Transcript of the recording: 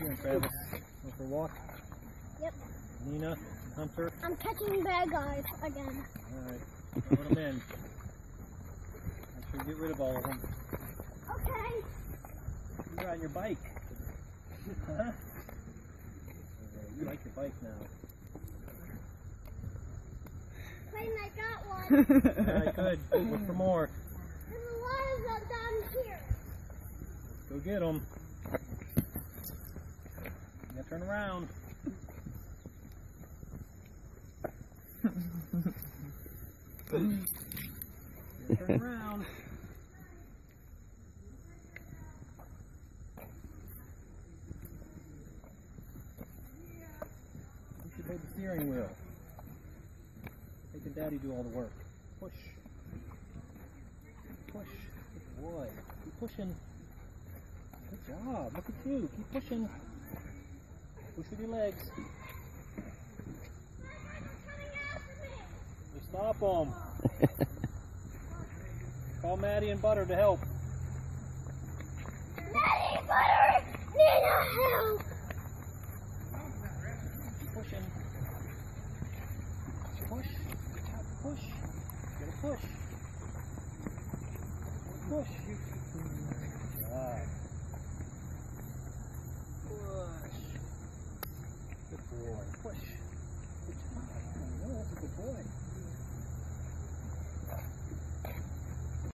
You and Travis go for a walk? Yep. Nina, Hunter? I'm catching bad guys again. Alright, put them in. Make sure you get rid of all of them. Okay. You're on your bike. Huh? You like your bike now. Clayton, I got one. Alright, good. Look for more. There's a lot of them down here. Go get them. You gotta turn around. Turn around. You should hold the steering wheel. Making Daddy do all the work. Push. Push. Good boy. Keep pushing. Good job. Look at you. Keep pushing. Push with your legs. You stop them. Call Maddie and Butter to help. Maddie and Butter need help. Keep pushing. Push. Push. Get a push. Push.